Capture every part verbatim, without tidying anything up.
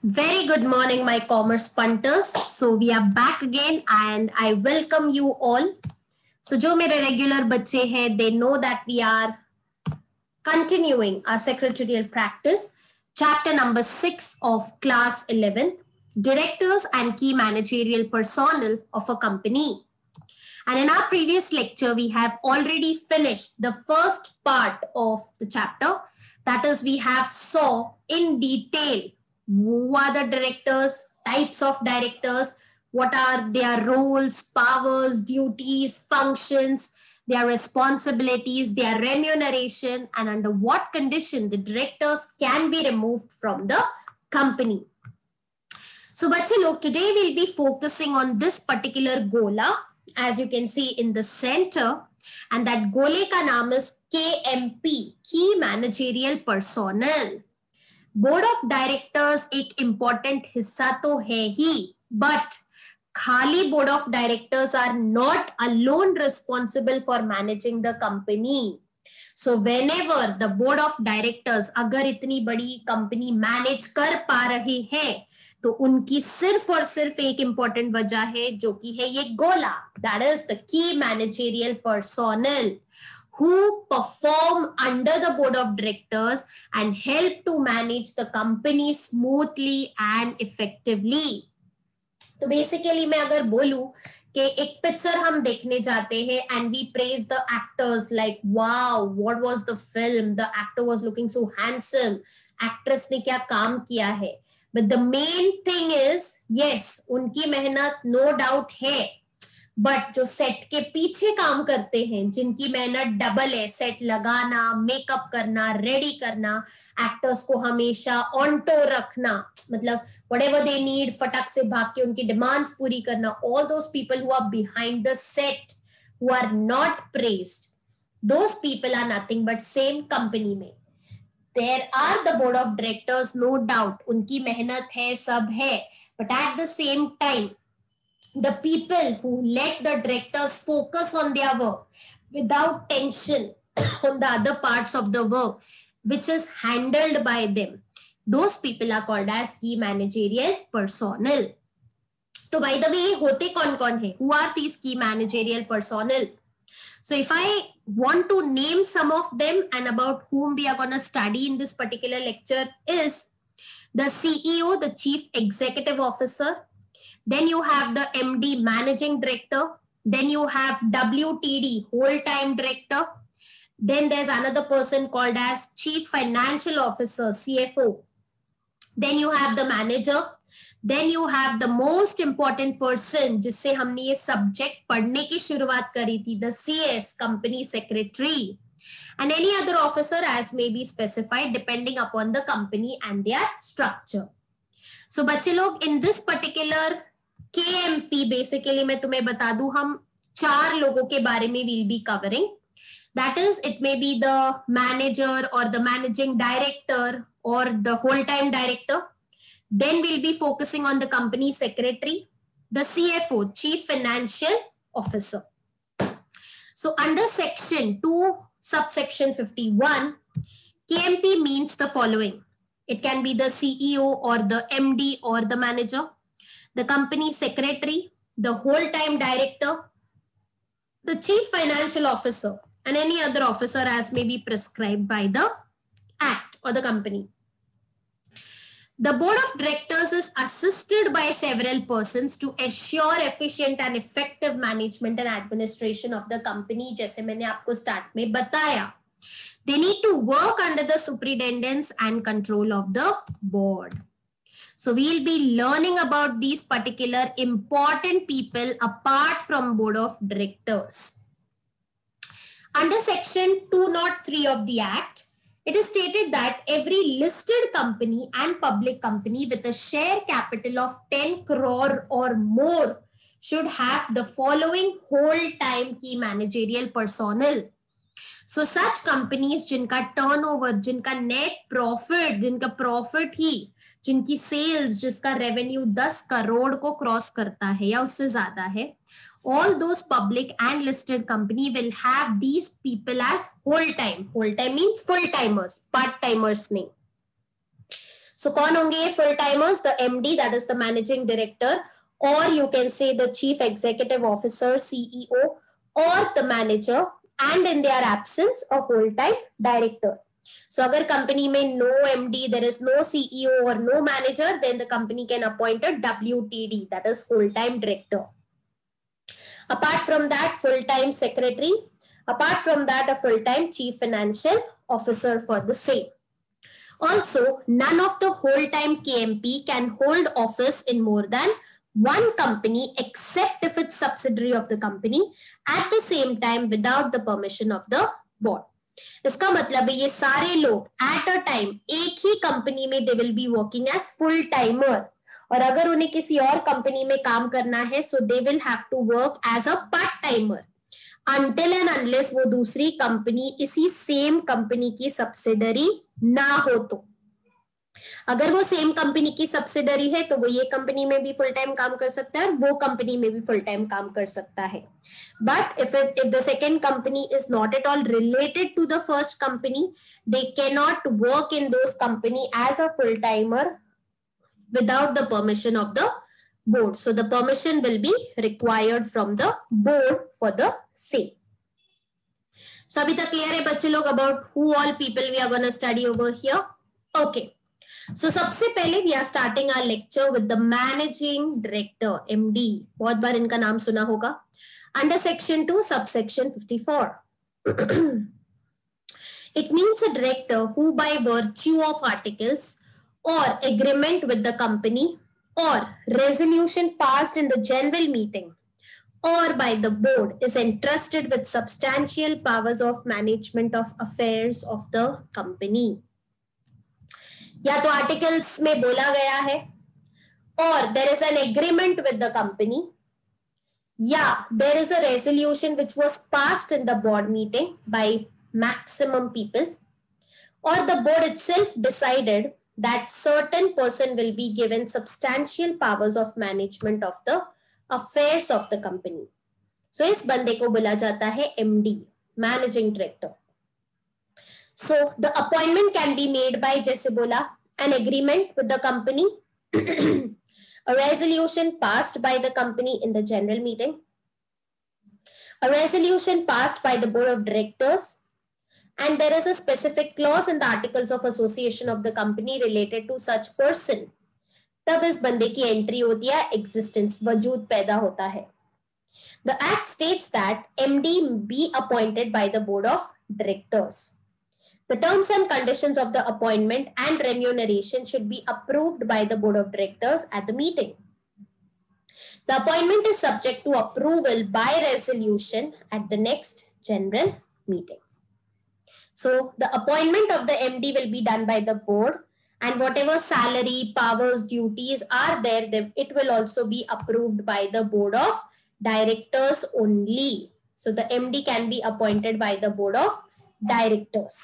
Very good morning, my commerce punters. So we are back again and I welcome you all. So जो मेरे regular बच्चे हैं, they know that we are continuing our secretarial practice. Chapter number six of class eleven, directors and key managerial personnel of a company. And in our previous lecture, we have already finished the first part of the chapter. That is, we have saw in detail who are the directors, types of directors, what are their roles, powers, duties, functions, their responsibilities, their remuneration, and under what condition the directors can be removed from the company. So, bache log, today we'll be focusing on this particular gola, as you can see in the center, and that gole ka naam is K M P, Key Managerial Personnel. Board of directors एक important हिस्सा तो है ही, but खाली board of directors are not alone responsible for managing the company. So whenever the board of directors अगर इतनी बड़ी company manage कर पा रहे हैं तो उनकी सिर्फ और सिर्फ एक इंपॉर्टेंट वजह है, जो कि है ये गोला, that is the key managerial personnel who perform under the board of directors and help to manage the company smoothly and effectively. तो बेसिकली मैं अगर बोलूं कि एक पिक्चर हम देखने जाते हैं and we praise the actors like wow what was the film, the actor was looking so handsome, actress ने क्या काम किया है, but the main thing is yes उनकी मेहनत no doubt है, बट जो सेट के पीछे काम करते हैं जिनकी मेहनत डबल है, सेट लगाना, मेकअप करना, रेडी करना, एक्टर्स को हमेशा ऑन टो रखना, मतलब व्हाटएवर दे नीड फटाक से भाग के उनकी डिमांड्स पूरी करना, all those people who are behind the set who are not praised, those people are nothing but same company में there are the board of directors, no doubt उनकी मेहनत है, सब है, but at the same time the people who let the directors focus on their work without tension on the other parts of the work which is handled by them, those people are called as key managerial personnel. So by the way hote kaun kaun hai, who are these key managerial personnel? So if I want to name some of them and about whom we are going to study in this particular lecture is the C E O, the chief executive officer. Then you have the M D, managing director. Then you have W T D, whole time director. Then there's another person called as chief financial officer, C F O. Then you have the manager. Then you have the most important person जिससे हमने ये subject पढ़ने की शुरुआत करी थी, the C S, company secretary. And any other officer as may be specified depending upon the company and their structure. So बच्चे लोग in this particular K M P basically मैं तुम्हें बता दूं, हम चार लोगों के बारे में we'll be covering. That is, it may be the manager or the managing director or the whole-time director. Then we'll be focusing on the company secretary, the C F O, chief financial officer. So under section two, subsection fifty-one, K M P means the following. It can be the C E O or the M D or the manager, the company secretary, the whole-time director, the chief financial officer, and any other officer as may be prescribed by the act or the company. The board of directors is assisted by several persons to assure efficient and effective management and administration of the company. जैसे मैंने आपको start में बताया, they need to work under the superintendence and control of the board. So we'll be learning about these particular important people apart from board of directors. Under section two oh three of the Act, it is stated that every listed company and public company with a share capital of ten crore or more should have the following whole-time key managerial personnel. So such companies जिनका turnover, जिनका net profit, जिनका profit ही, जिनकी sales, जिसका revenue दस करोड़ को cross करता है या उससे ज़्यादा है, all those public and listed company will have these people as whole time. Whole time means full timers, part timers नहीं. So कौन होंगे ये full timers? The M D, that is the managing director, or you can say the chief executive officer, C E O, or the manager, and in their absence a whole time director. So अगर company में no M D, there is no C E O or no manager, then the company can appoint a W T D, that is full time director. Apart from that, full time secretary. Apart from that, a full time chief financial officer for the same. Also, none of the whole time K M P can hold office in more than one company except if it's subsidiary of the company at the same time without the permission of the board. इसका मतलब है ये सारे लोग at a time एक ही company में they will be working as full timer, और अगर उन्हें किसी और कंपनी में काम करना है so they will have to work as a part timer until and unless वो दूसरी कंपनी इसी सेम कंपनी की सब्सिडरी ना हो। तो अगर वो सेम कंपनी की सब्सिडरी है तो वो ये कंपनी में भी फुल टाइम काम कर सकता है और वो कंपनी में भी फुल टाइम काम कर सकता है। But if it if the second company is not at all related to the first company, they can not work in those company as a full timer without the permission of the board. So the permission will be required from the board for the same. So abhi tak clear hai bachche log about who all people we are going to study over here? Okay. So sabse pehle we are starting our lecture with the managing director, M D. bahut baar inka naam suna hoga. Under section two, subsection fifty-four. It means a director who by virtue of articles or agreement with the company or resolution passed in the general meeting or by the board is entrusted with substantial powers of management of affairs of the company. या तो articles में बोला गया है, or there is an agreement with the company, या there is a resolution which was passed in the board meeting by maximum people, or the board itself decided that certain person will be given substantial powers of management of the affairs of the company. So इस बंदे को बोला जाता है M D, managing director. So the appointment can be made by, जैसे बोला, an agreement with the company, a resolution passed by the company in the general meeting, a resolution passed by the board of directors, and there is a specific clause in the articles of association of the company related to such person. तब इस बंदे की entry होती है, existence, वजूद पैदा होता है. The act states that M D be appointed by the board of directors. The terms and conditions of the appointment and remuneration should be approved by the board of directors at the meeting. The appointment is subject to approval by resolution at the next general meeting. So the appointment of the M D will be done by the board, and whatever salary, powers, duties are there, it will also be approved by the board of directors only. So the M D can be appointed by the board of directors.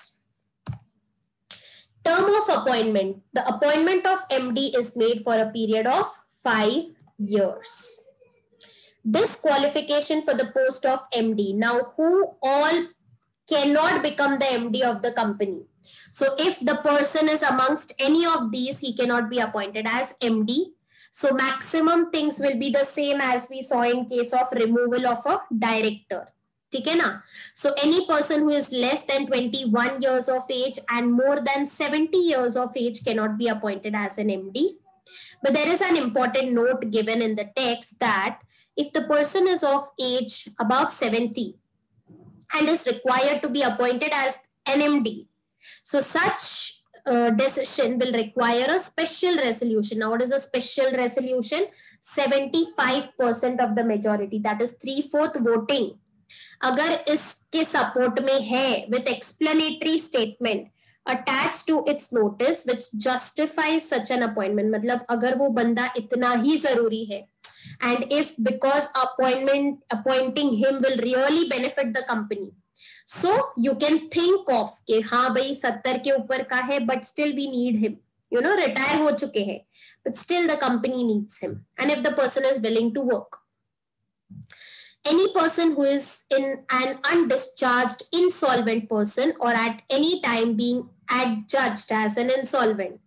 Term of appointment. The appointment of M D is made for a period of five years. Disqualification for the post of M D. Now, who all cannot become the M D of the company? So if the person is amongst any of these, he cannot be appointed as M D. So maximum things will be the same as we saw in case of removal of a director. ठीक है ना? So any person who is less than twenty-one years of age and more than seventy years of age cannot be appointed as an M D. But there is an important note given in the text that if the person is of age above seventy and is required to be appointed as an M D, so such uh, decision will require a special resolution. Now, what is a special resolution? seventy-five percent of the majority, that is three-fourth voting. अगर इसके support में है with explanatory statement attached to its notice which justifies such an appointment, मतलब अगर वो बंदा इतना ही जरूरी है, and if because appointment appointing him will really benefit the company, so you can think of कि हाँ भाई सत्तर के ऊपर का है but still we need him, you know, retire हो चुके हैं but still the company needs him, and if the person is willing to work. Any person who is in an undischarged insolvent person or at any time being adjudged as an insolvent,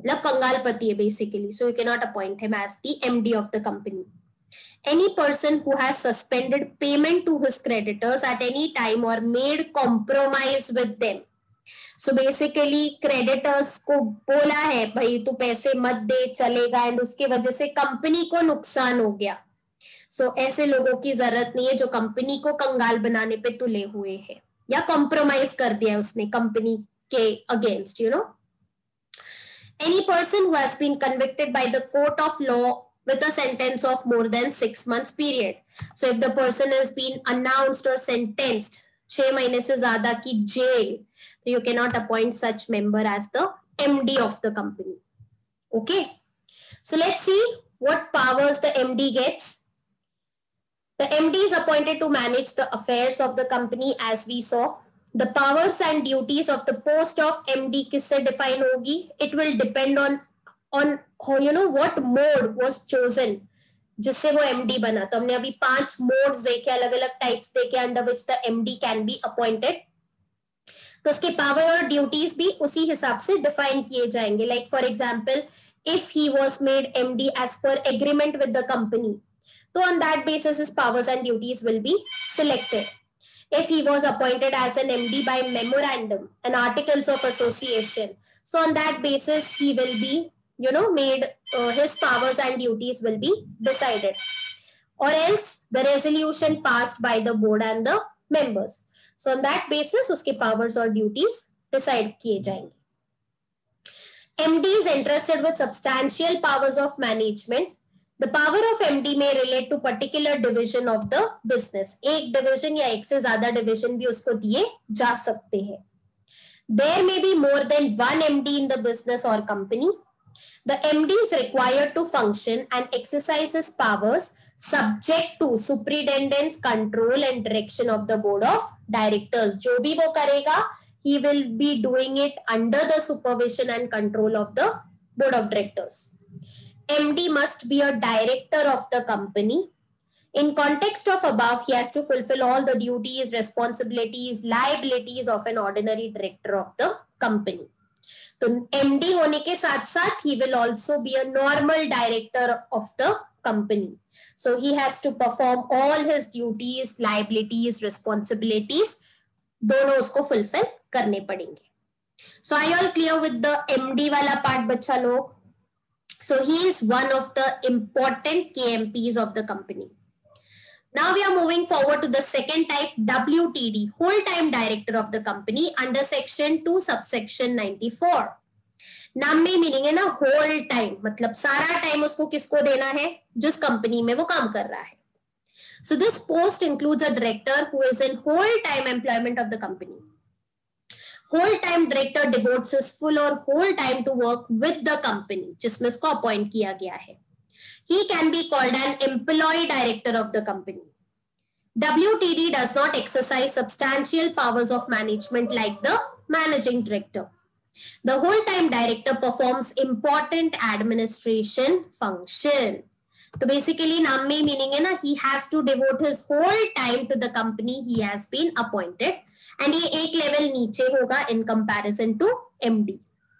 मतलब कंगालपति है basically, so you cannot appoint him as the M D of the company. Any person who has suspended payment to his creditors at any time or made compromise with them. So basically creditors को बोला है भाई तू पैसे मत दे चलेगा, and उसके वजह से कंपनी को नुकसान हो गया. सो so, ऐसे लोगों की जरूरत नहीं है जो कंपनी को कंगाल बनाने पे तुले हुए हैं या कॉम्प्रोमाइज कर दिया उसने कंपनी के against, you know. Any person who has been convicted by the court of law with a sentence of more than six months period. So if the person has been announced or sentenced छह महीने से ज्यादा की jail, you cannot appoint such member as the M D of the company. Okay. So let's see what powers the M D gets. The M D is appointed to manage the affairs of the company, as we saw. The powers and duties of the post of M D किससे define होगी? It will depend on on you know what mode was chosen जिससे वो M D बना. तो हमने अभी पांच modes देखे, अलग अलग टाइप्स देखे under which the M D can be appointed. तो उसके पावर और ड्यूटीज भी उसी हिसाब से डिफाइन किए जाएंगे. Like for example if he was made M D as per agreement with the company, तो on that basis his powers and duties will be selected. If he was appointed as an M D by memorandum and articles of association, so on that basis he will be, you know, made uh, his powers and duties will be decided, or else the resolution passed by the board and the members. So on that basis uske powers or duties decide kiye jayenge. M D is entrusted with substantial powers of management. The power of M D may relate to particular division of the business. एक division या एक से ज्यादा division भी उसको दिए जा सकते हैं. There may be more than one M D in the business or company. The M D is required to function and exercise his powers subject to superintendence, control and direction of the board of directors. जो भी वो करेगा, he will be doing it under the supervision and control of the board of directors. M D must be a director of the company. In context of above, he has to fulfill all the duties, responsibilities, liabilities of an ordinary director of the company. So M D होने के साथ साथ he will also be a normal director of the company. So he has to perform all his duties, liabilities, responsibilities. दोनों उसको fulfill करने पड़ेंगे. So are you all clear with the M D वाला part बच्चा लोग? So he is one of the important K M Ps of the company. Now we are moving forward to the second type, W T D, whole-time director of the company under section two subsection ninety-four. नाम में meaning है ना whole time, मतलब सारा time उसको किसको देना है? जिस कंपनी में वो काम कर रहा है. So this post includes a director who is in whole-time employment of the company. Whole-time director devotes his full or whole time to work with the company जिसमें उसको अपॉइंट किया गया है. He can be called an employee director of the company. W T D does not exercise substantial powers of management like the managing director. The whole-time director performs important administration function. तो basically नाम में meaning है ना, he has to devote his whole time to the company he has been appointed, and ये एक level नीचे होगा in comparison to M D.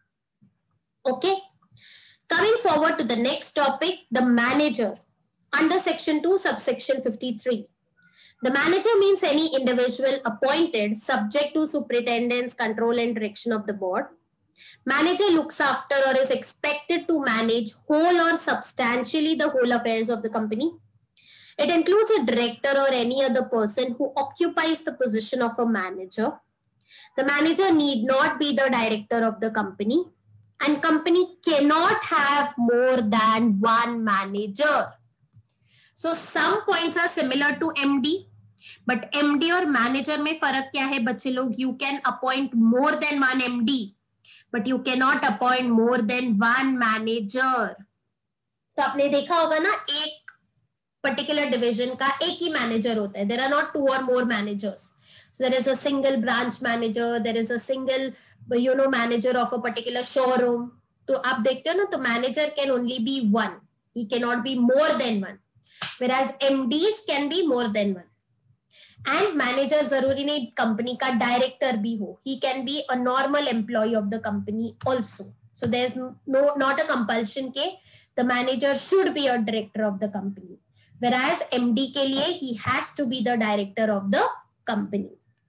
Okay, coming forward to the next topic, the manager under section two subsection fifty-three. The manager means any individual appointed subject to superintendence, control and direction of the board. Manager looks after or is expected to manage whole or substantially the whole affairs of the company. It includes a director or any other person who occupies the position of a manager. The manager need not be the director of the company, and company cannot have more than one manager. So some points are similar to M D, but M D और manager में फर्क क्या है बच्चे लोग? You can appoint more than one M D, but you cannot appoint more than one manager. तो आपने देखा होगा ना, एक particular division का एक ही manager होता है. There are not two or more managers. So there is a single branch manager, there is a single, you know, manager of a particular showroom. तो आप देखते हो ना, तो manager can only be one. He cannot be more than one. Whereas M Ds can be more than one. And manager जरूरी नहीं company का director भी हो. He can be a normal employee of the company also. So there's no not a compulsion के the manager should be a director of the company, whereas M D के लिए he has to be the director of the company.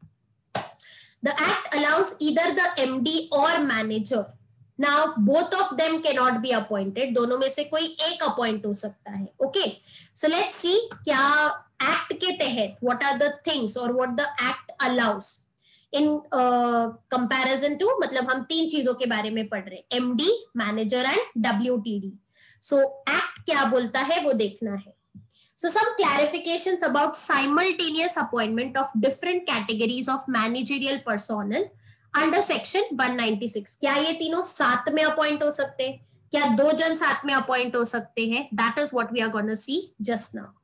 The act allows either the M D or manager. Now both of them cannot be appointed. दोनों में से कोई एक appoint हो सकता है. Okay. So let's see क्या act के तहत what are the things or what the act allows in uh, comparison to, मतलब हम तीन चीजों के बारे में पढ़ रहे, M D, manager and W T D. So act क्या बोलता है वो देखना है. So some clarifications about simultaneous appointment of different categories of managerial personnel under section one ninety-six. क्या ये तीनों साथ में अपॉइंट हो सकते हैं? क्या दो जन साथ में अपॉइंट हो सकते हैं? That is what we are going to see just now.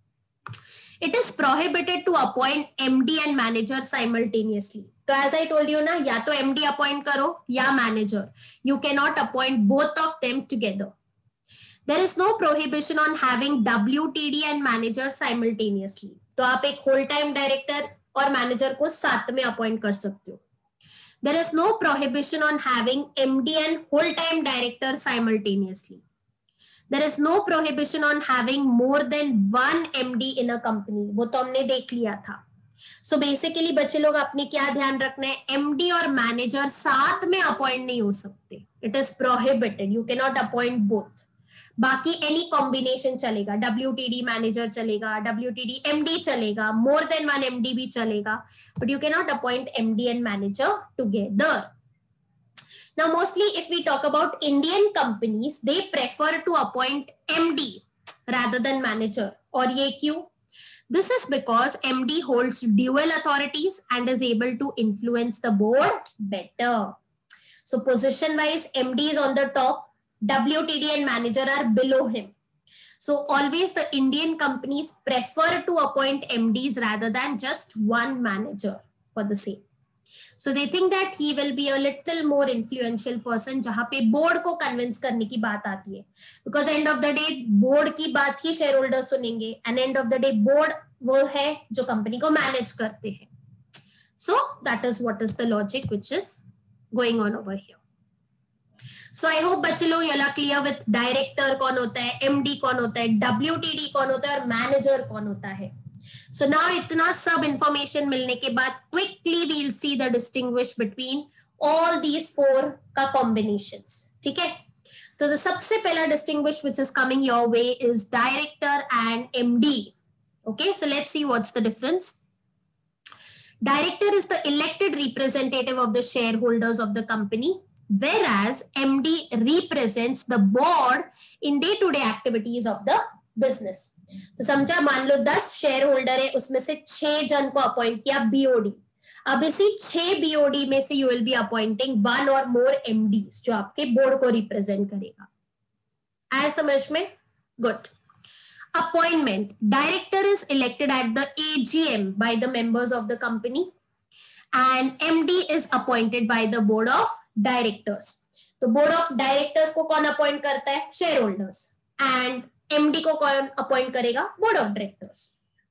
It is prohibited to appoint M D and manager simultaneously. तो as I told you ना, या तो M D appoint करो या manager. You cannot appoint both of them together. There is no prohibition on having W T D and manager simultaneously. तो आप एक whole time director और manager को साथ में appoint कर सकते हो. There is no prohibition on having M D and whole time director simultaneously. There is no prohibition on having more than one M D in a company. वो तो हमने देख लिया था. So basically बच्चे लोग अपने क्या ध्यान रखना है, M D और manager साथ में appoint नहीं हो सकते. It is prohibited. You cannot appoint both. बाकी any combination चलेगा, W T D manager चलेगा, W T D M D चलेगा, more than one M D भी चलेगा, but you cannot appoint M D and manager together. Now mostly if we talk about Indian companies, they prefer to appoint M D rather than manager. और ये क्यों? This is because M D holds dual authorities and is able to influence the board better. So position wise, M D is on the top, W T D and manager are below him. So always the Indian companies prefer to appoint M Ds rather than just one manager for the same. So they think that he will be a little more influential person, जहाँ पे board को convince करने की बात आती है. Because end of the day board की बात ही shareholder सुनेंगे, and end of the day board वो है जो company को manage करते हैं. So that is what is the logic which is going on over here. So I hope बच्चे लोग ये ला clear with director कौन होता है, M D कौन होता है, W T D कौन होता है और manager कौन होता है. So now इतना सब information मिलने के बाद quickly we'll see the distinguish between all these four का combinations. ठीक है? तो the सबसे पहला distinguish which is coming your way is director and M D. Okay, so let's see what's the difference. Director is the elected representative of the shareholders of the company, whereas M D represents the board in day-to-day activities of the business. तो समझा, मान लो दस share holder है, उसमें से छह जन को अपॉइंट किया B O D. अब इसी छह B O D में से you will be appointing one or more M Ds जो आपके बोर्ड को रिप्रेजेंट करेगा. आया समझ में? Good. Appointment. Director is elected at the A G M by the members of the company, and M D is appointed by the board of directors. तो board of directors को कौन appoint करता है? Shareholders. And M D को कौन appoint करेगा? Board of directors.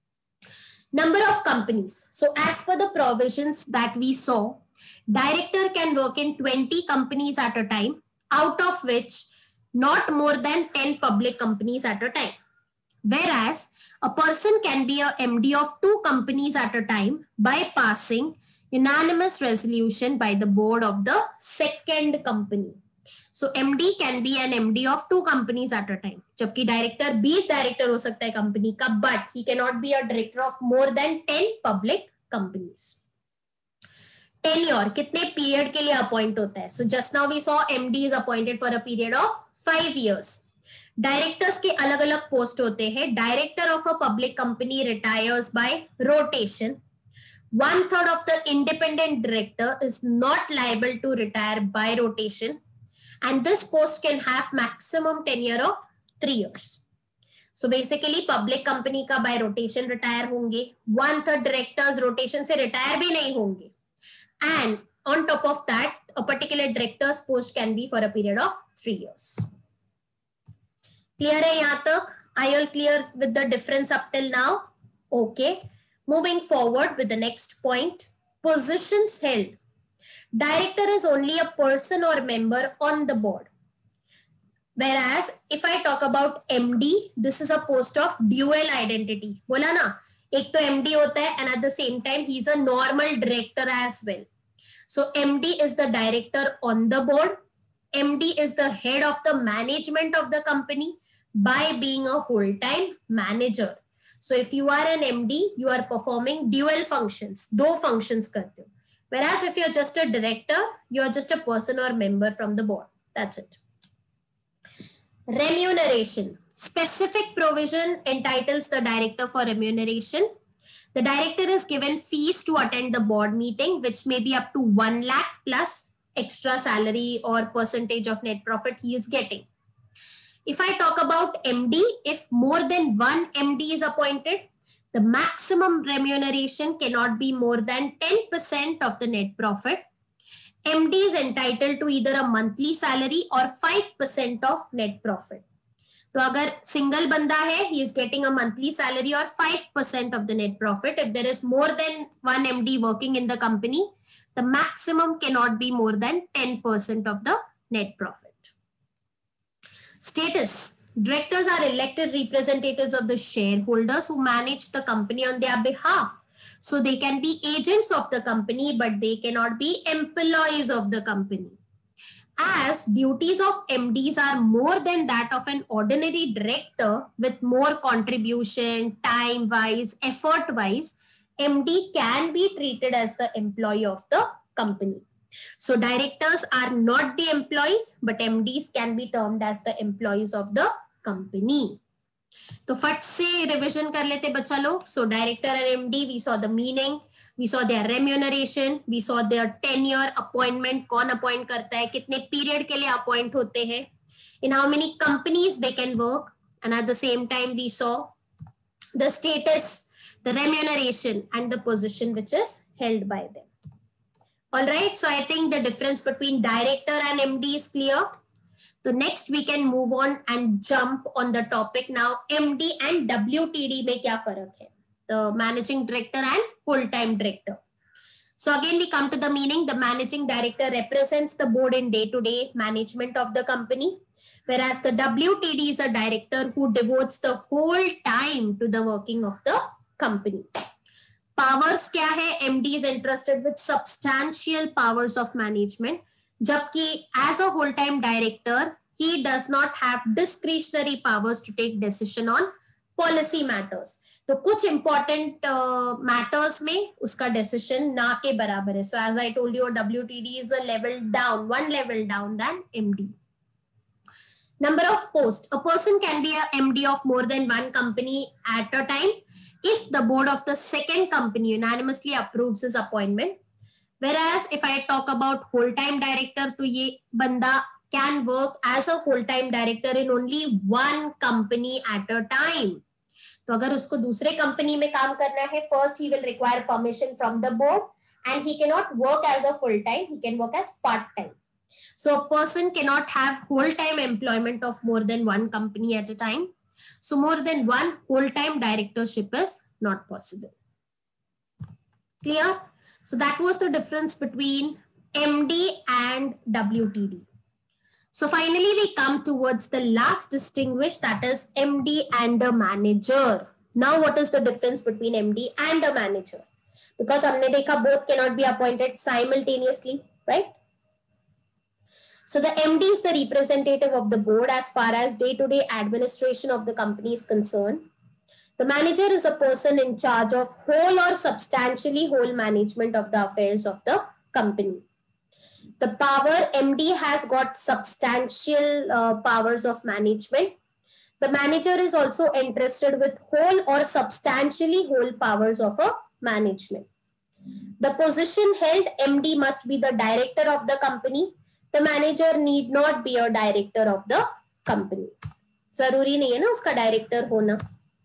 Number of companies. So as per the provisions that we saw, director can work in twenty companies at a time, out of which not more than ten public companies at a time. Whereas a person can be a M D of two companies at a time by passing unanimous resolution by the board of the second company. So M D can be an M D of two companies at a time. जबकि director बीस director हो सकता है company का, but he cannot be a director of more than ten public companies. Tenure कितने period के लिए appoint होता है? So just now we saw M D is appointed for a period of five years. Directors के अलग अलग post होते हैं. Director of a public company retires by rotation. One third of the independent director is not liable to retire by rotation, and this post can have maximum tenure of three years. So basically public company का by rotation retire होंगे. One third directors rotation से retire भी नहीं होंगे. And on top of that, a particular director's post can be for a period of three years. Clear है यहाँ तक? Are you all clear with the difference up till now? Okay. Moving forward with the next point, positions held. Director is only a person or member on the board. Whereas if I talk about M D, this is a post of dual identity. बोला ना, एक तो M D होता है and at the same time he is a normal director as well. So M D is the director on the board. M D is the head of the management of the company by being a whole-time manager. So if you are an M D, you are performing dual functions, दो functions करते हो. Whereas if you're just a director, you're just a person or member from the board. That's it. Remuneration. Specific provision entitles the director for remuneration. The director is given fees to attend the board meeting, which may be up to one lakh plus extra salary or percentage of net profit he is getting. If I talk about M D, if more than one M D is appointed, the maximum remuneration cannot be more than ten percent of the net profit. M D is entitled to either a monthly salary or five percent of net profit. तो अगर single बंदा है, he is getting a monthly salary or five percent of the net profit. If there is more than one M D working in the company, the maximum cannot be more than ten percent of the net profit. Status. Directors are elected representatives of the shareholders who manage the company on their behalf. So they can be agents of the company, but they cannot be employees of the company. As duties of M Ds are more than that of an ordinary director with more contribution, time-wise, effort-wise, M D can be treated as the employee of the company. So directors are not the employees, but M Ds can be termed as the employees of the company. तो फट से revision कर लेते बच्चा लोग. So director and M D, we saw the meaning, we saw their remuneration, we saw their tenure, appointment, कौन appoint करता है, कितने period के लिए appoint होते हैं, in how many companies they can work, and at the same time we saw the status, the remuneration and the position which is held by them. All right, so I think the difference between director and M D is clear. So next we can move on and jump on the topic now. M D and W T D में क्या फर्क है? The managing director and full-time director. So again we come to the meaning. The managing director represents the board in day-to-day management of the company, whereas the W T D is a director who devotes the whole time to the working of the company. Powers क्या है? M D is entrusted with substantial powers of management. जबकि as a whole-time director, he does not have discretionary powers to take decision on policy matters. तो कुछ important uh, matters में उसका decision ना के बराबर है. So as I told you, W T D is a level down, one level down than M D. Number of posts. A person can be a M D of more than one company at a time if the board of the second company unanimously approves his appointment. Whereas if I talk about whole-time director, तो ये बंदा can work as a whole-time director in only one company at a time. तो अगर उसको दूसरे company में काम करना है, first he will require permission from the board, and he cannot work as a full-time, he can work as part-time. So a person cannot have whole-time employment of more than one company at a time. So more than one whole-time directorship is not possible. Clear? So that was the difference between M D and W T D. So finally we come towards the last distinguish, that is M D and a manager. Now what is the difference between M D and a manager? Because हमने देखा both cannot be appointed simultaneously, right? So the M D is the representative of the board as far as day-to-day administration of the company is concerned. The manager is a person in charge of whole or substantially whole management of the affairs of the company. The power M D has got substantial uh, powers of management. The manager is also entrusted with whole or substantially whole powers of a management. The position held, M D must be the director of the company. The manager need not be a director of the company. जरूरी नहीं है ना उसका director होना.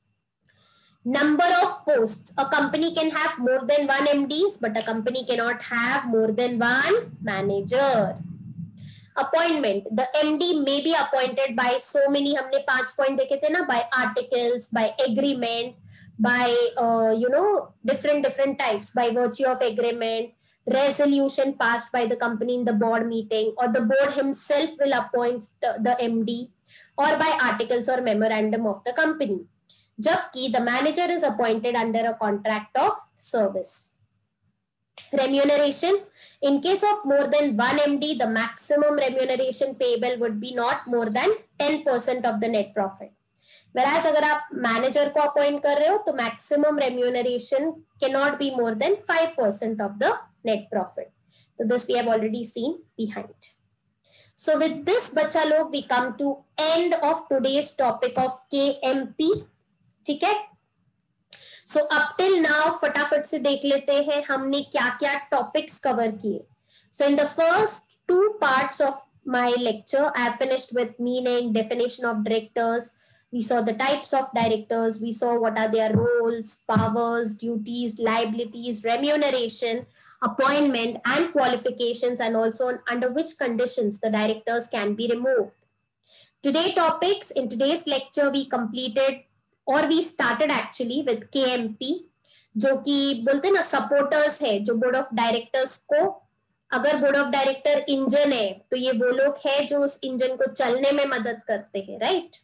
Number of posts. A company can have more than one M Ds, but a company cannot have more than one manager. Appointment, the M D may be appointed by so many, हमने पांच point देखे थे ना, by articles, by agreement, by uh, you know different different types, by virtue of agreement, resolution passed by the company in the board meeting, or the board himself will appoint the, the M D, or by articles or memorandum of the company. जबकि the manager is appointed under a contract of service. Remuneration, in case of more than one M D, the maximum remuneration payable would be not more than ten percent of the net profit. Whereas अगर आप manager को appoint कर रहे हो तो maximum remuneration cannot be more than five percent of the net profit. So this we have already seen behind. So with this बच्चा लोग we come to end of today's topic of K M P. ठीक है? So up till now फटाफट से देख लेते हैं हमने क्या क्या टॉपिक्स कवर किए. So in the first two parts of my lecture, I have finished with meaning, definition of directors. We saw the types of directors. We saw what are their roles, powers, duties, liabilities, remuneration, appointment, and qualifications, and also under which conditions the directors can be removed. Today topics, in today's lecture, we completed और we started actually with K M P, जो कि बोलते हैं ना supporters है, जो board of directors को, अगर बोर्ड ऑफ डायरेक्टर इंजन है तो ये वो लोग हैं जो उस इंजन को चलने में मदद करते हैं, right.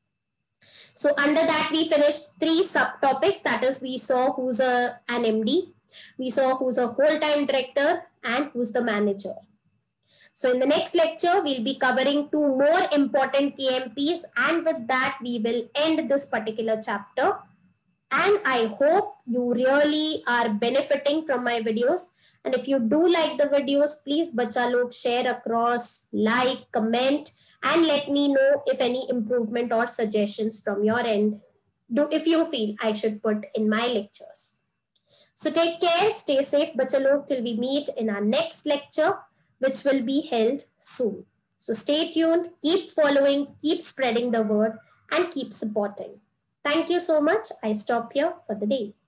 So under that we finished three sub topics, that is we saw who's a an M D, we saw who's a whole time director, and who's the manager. So in the next lecture, we'll be covering two more important K M Ps, and with that, we will end this particular chapter. And I hope you really are benefiting from my videos. And if you do like the videos, please bacha log share across, like, comment, and let me know if any improvement or suggestions from your end do if you feel I should put in my lectures. So take care, stay safe bacha log till we meet in our next lecture, which will be held soon. So stay tuned, keep following, keep spreading the word, and keep supporting. Thank you so much. I stop here for the day.